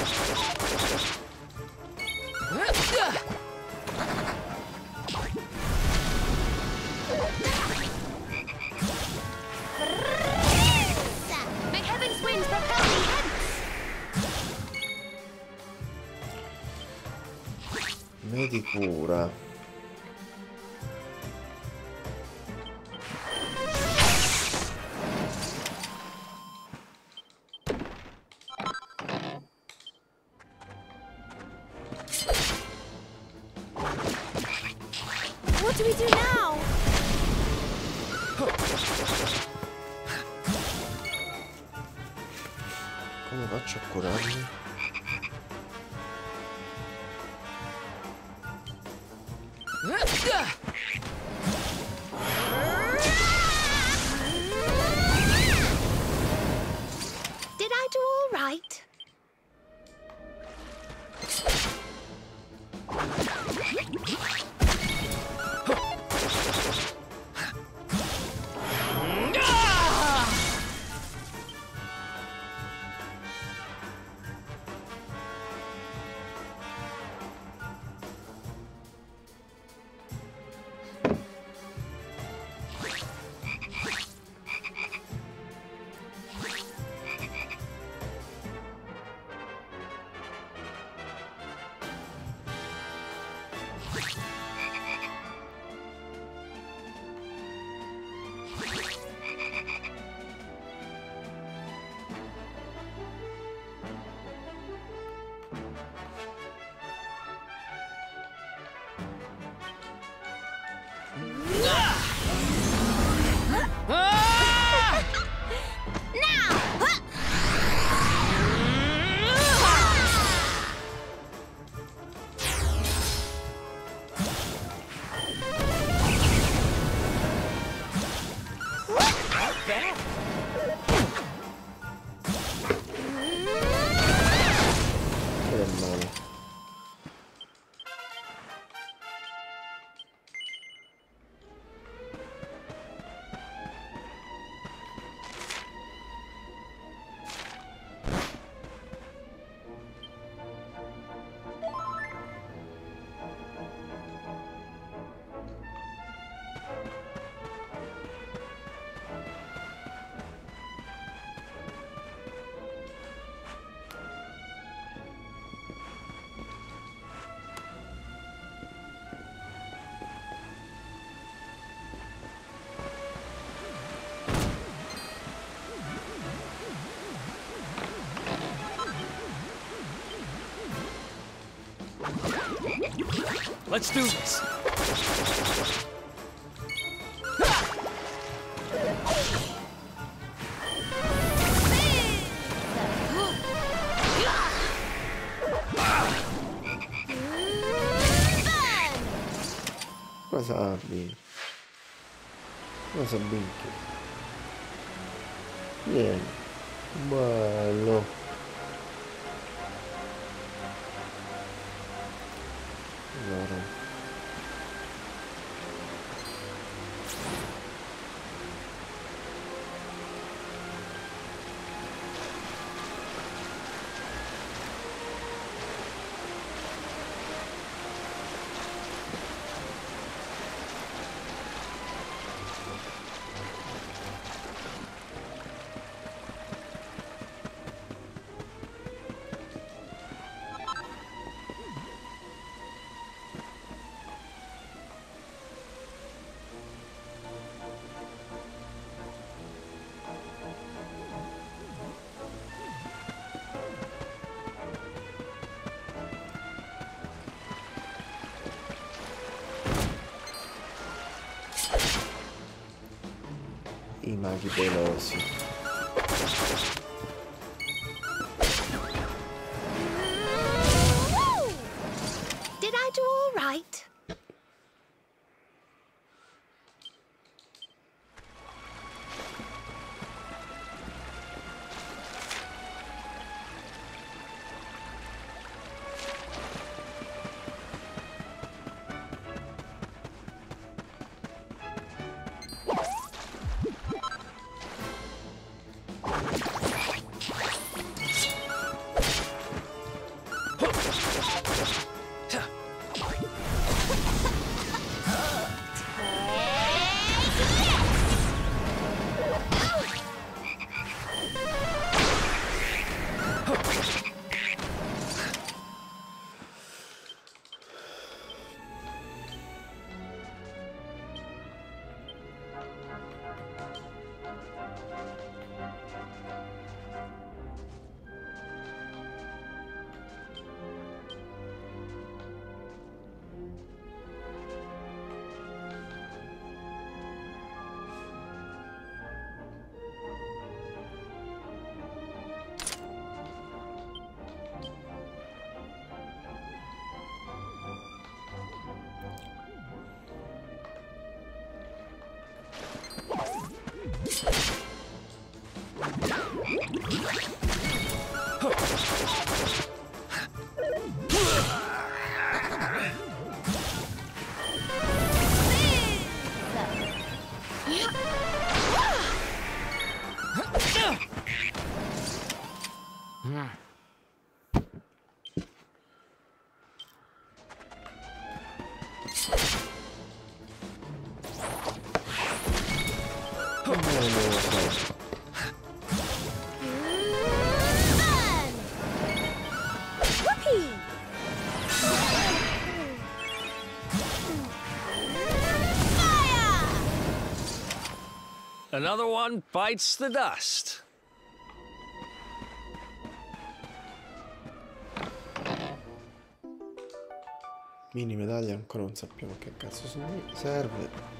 May heaven's winds propel me hence! Medicura. What do we do now? Come faccio a curarmi? Did I do all right? Let's do this. Cosa abbi? Cosa binchia? Vieni. Bello. Allora. I maghi pelosi. I do all right? Another one bites the dust. Mini medaglia ancora non sappiamo che cazzo serve.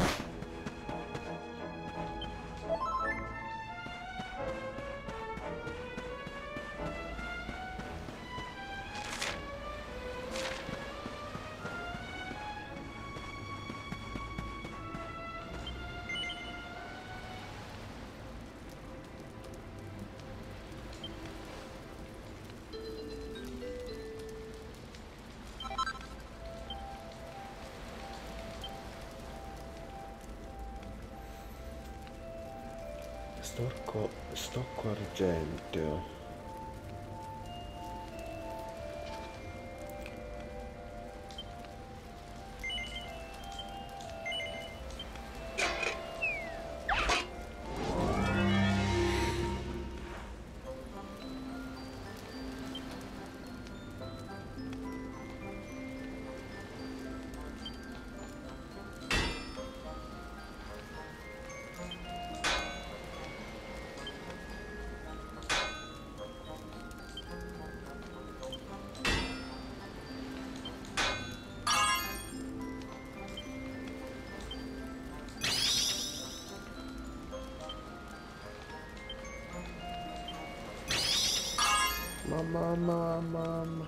Stocco, stocco argenteo. Mamma, mamma, mamma.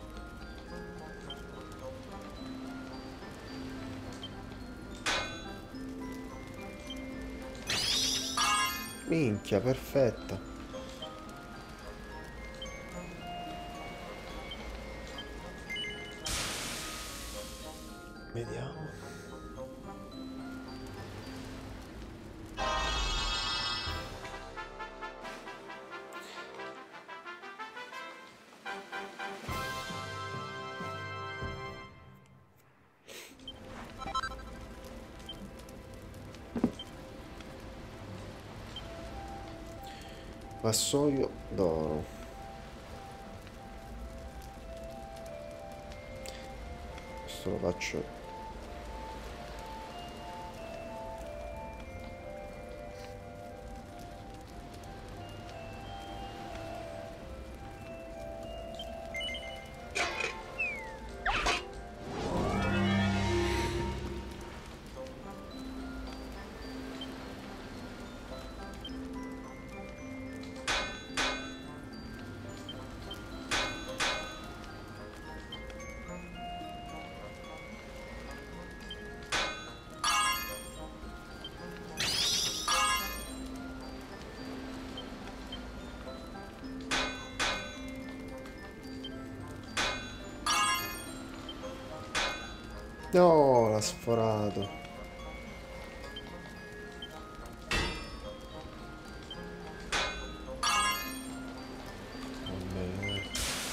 Minchia, perfetta. Vediamo. Vassoio d'oro. Questo lo faccio. No, l'ha sforato. Vabbè.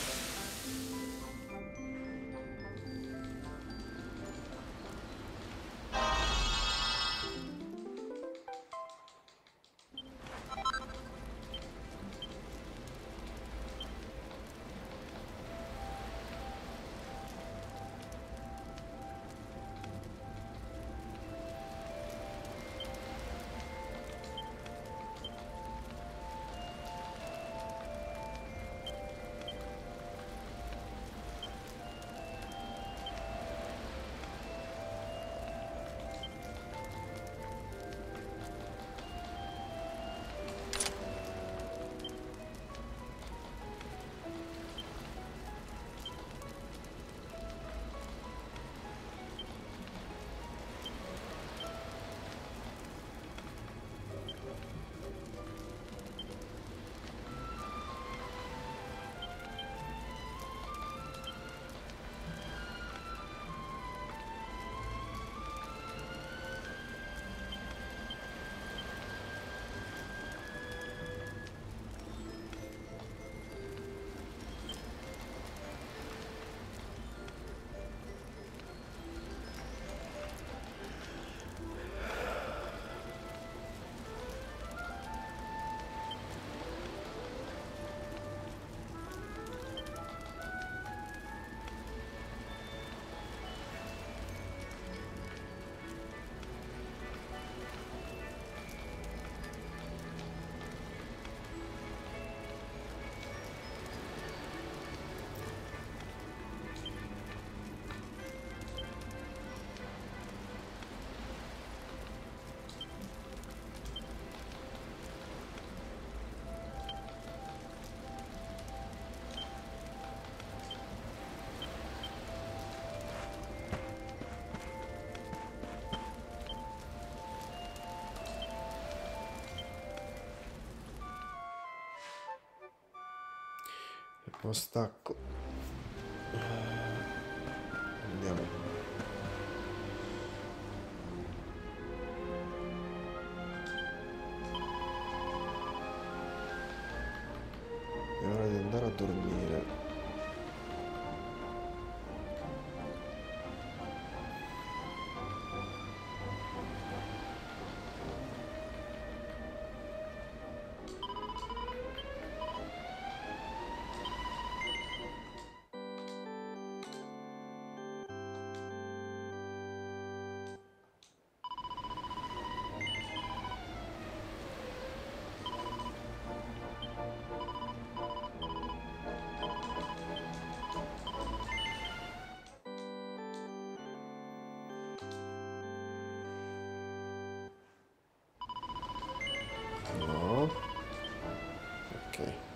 Lo stacco. Andiamo. È ora di andare a dormire. No. Ok.